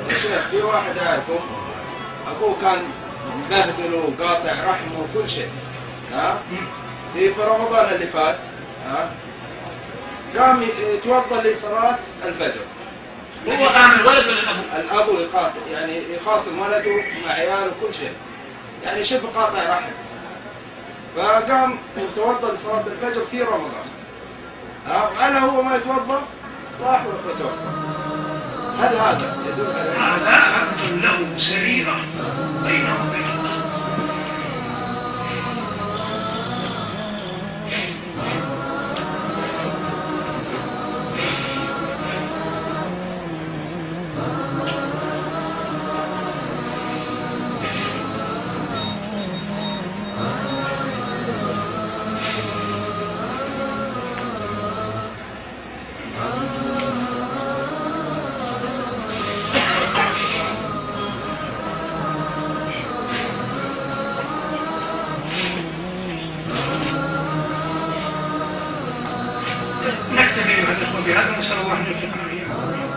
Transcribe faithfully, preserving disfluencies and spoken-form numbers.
الشيخ في واحد أعرفه أبوه كان مبهدل وقاطع رحمه وكل شيء، ها؟ في في رمضان اللي فات، ها؟ قام يتوضأ لصلاة الفجر. هو قام الولد ولا الأبو؟ الأبو يقاطع، يعني يخاصم ولده مع عياله وكل شيء، يعني شبه قاطع رحم. فقام يتوضأ لصلاة الفجر في رمضان. ها؟ وأنا هو ما يتوضأ راح وتوفى. هل هذا يدل على هذا عبد له سريرة بينه وبين الله. نكتفي بهذا، نسأل الله أن يوفقنا إياكم.